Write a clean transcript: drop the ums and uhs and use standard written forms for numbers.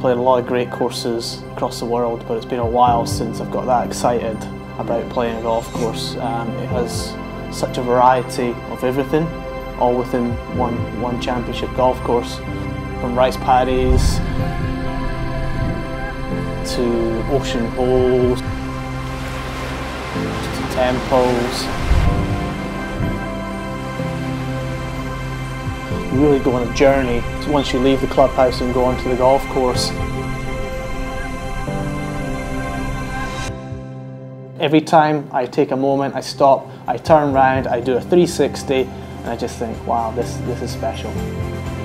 played a lot of great courses across the world, but it's been a while since I've got that excited about playing a golf course. It has such a variety of everything, all within one championship golf course. From rice paddies to ocean holes to temples. You really go on a journey once you leave the clubhouse and go onto the golf course. Every time I take a moment, I stop, I turn around, I do a 360, and I just think, wow, this is special.